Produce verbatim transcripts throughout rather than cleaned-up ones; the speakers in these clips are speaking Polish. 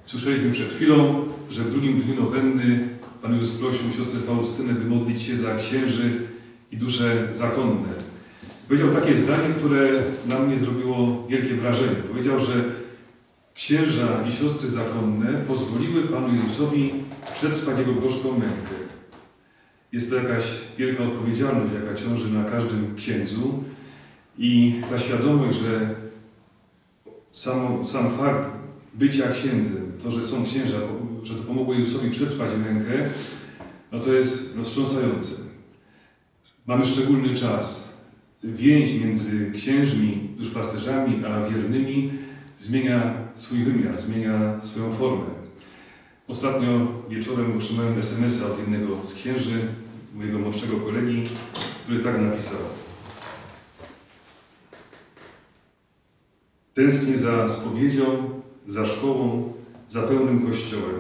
Słyszeliśmy przed chwilą, że w drugim dniu nowenny Pan Jezus prosił siostrę Faustynę, by modlić się za księży i dusze zakonne. Powiedział takie zdanie, które na mnie zrobiło wielkie wrażenie. Powiedział, że księża i siostry zakonne pozwoliły Panu Jezusowi przetrwać Jego gorzką mękę. Jest to jakaś wielka odpowiedzialność, jaka ciąży na każdym księdzu i ta świadomość, że sam, sam fakt bycia księdzem, to, że są księża, że to pomogło Jezusowi przetrwać mękę, no to jest no, wstrząsające. Mamy szczególny czas. Więź między księżmi, duszpasterzami, a wiernymi zmienia swój wymiar, zmienia swoją formę. Ostatnio wieczorem otrzymałem es em es a od jednego z księży, mojego młodszego kolegi, który tak napisał. Tęsknię za spowiedzią, za szkołą, za pełnym kościołem.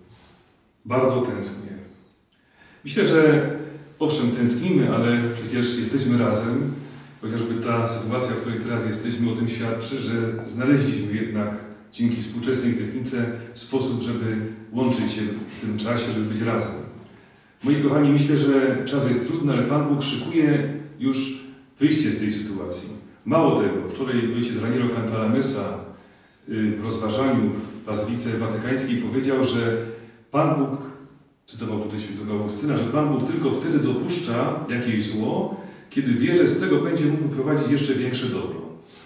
Bardzo tęsknię. Myślę, że owszem, tęsknimy, ale przecież jesteśmy razem. Chociażby ta sytuacja, w której teraz jesteśmy, o tym świadczy, że znaleźliśmy jednak dzięki współczesnej technice sposób, żeby łączyć się w tym czasie, żeby być razem. Moi kochani, myślę, że czas jest trudny, ale Pan Bóg szykuje już wyjście z tej sytuacji. Mało tego, wczoraj ojciec Raniero Cantalamessa w rozważaniu w Bazylice Watykańskiej powiedział, że Pan Bóg, cytował tutaj świętego Augustyna, że Pan Bóg tylko wtedy dopuszcza jakieś zło, kiedy wie, że z tego będzie mógł wyprowadzić jeszcze większe dobro.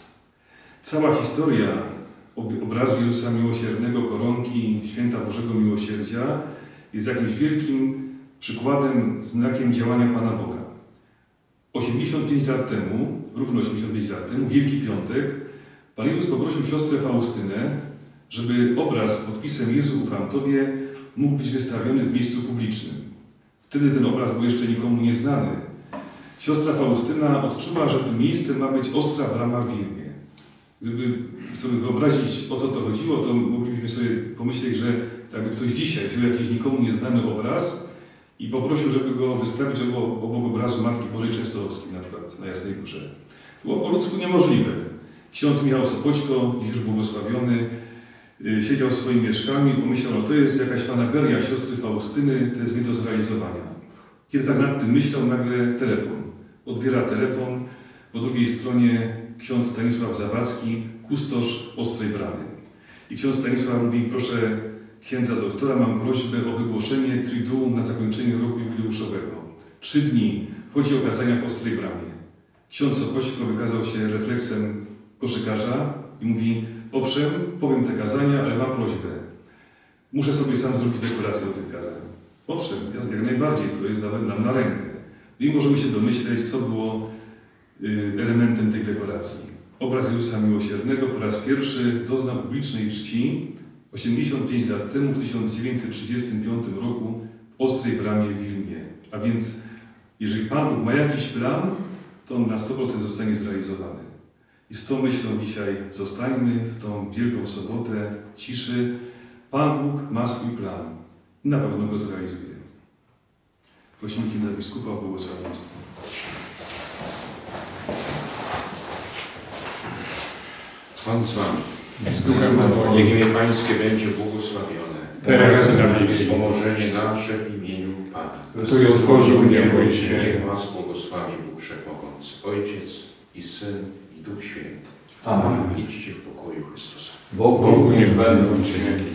Cała historia obrazu Jezusa Miłosiernego, koronki Święta Bożego Miłosierdzia jest jakimś wielkim przykładem, znakiem działania Pana Boga. osiemdziesiąt pięć lat temu, równo osiemdziesiąt pięć lat temu, Wielki Piątek, Pan Jezus poprosił siostrę Faustynę, żeby obraz z podpisem Jezu ufam Tobie mógł być wystawiony w miejscu publicznym. Wtedy ten obraz był jeszcze nikomu nieznany. Siostra Faustyna odczuła, że to miejsce ma być Ostra Brama w Wilnie. Gdyby sobie wyobrazić, o co to chodziło, to moglibyśmy sobie pomyśleć, że jakby ktoś dzisiaj wziął jakiś nikomu nieznany obraz i poprosił, żeby go wystawić obok, obok obrazu Matki Bożej Częstochowskiej, na przykład na Jasnej Górze. To było po ludzku niemożliwe. Ksiądz Michał Sopoćko, dziś już błogosławiony, siedział w swoim mieszkaniu i pomyślał, no to jest jakaś fanaberia siostry Faustyny, to jest nie do zrealizowania. Kiedy tak nad tym myślał, nagle telefon. Odbiera telefon, po drugiej stronie ksiądz Stanisław Zawadzki, kustosz Ostrej Bramy. I ksiądz Stanisław mówi, proszę księdza doktora, mam prośbę o wygłoszenie triduum na zakończenie roku jubileuszowego. Trzy dni chodzi o kazania w Ostrej Bramie. Ksiądz Sopoćko wykazał się refleksem koszykarza i mówi, owszem, powiem te kazania, ale mam prośbę. Muszę sobie sam zrobić deklarację o tych kazań. Owszem, jak najbardziej, to jest nawet nam na rękę. I możemy się domyśleć, co było y, elementem tej dekoracji. Obraz Jezusa Miłosiernego po raz pierwszy doznał publicznej czci osiemdziesiąt pięć lat temu, w tysiąc dziewięćset trzydziestym piątym roku w Ostrej Bramie w Wilnie. A więc, jeżeli Pan Bóg ma jakiś plan, to on na sto procent zostanie zrealizowany. I z tą myślą dzisiaj zostańmy w tą Wielką Sobotę ciszy. Pan Bóg ma swój plan i na pewno go zrealizuje. Prosimy księdza biskupa o błogosławieństwo. Pan z wami. Niech imię Pańskie będzie błogosławione. Teraz i na wieki. Wspomożenie nasze w imieniu Pana. Który stworzył niebo i ziemię. Niech was błogosławi Bóg Wszechmogący, Ojciec i Syn i Duch Święty. Amen. Idźcie w pokoju Chrystusa. Bogu niech będą cienki.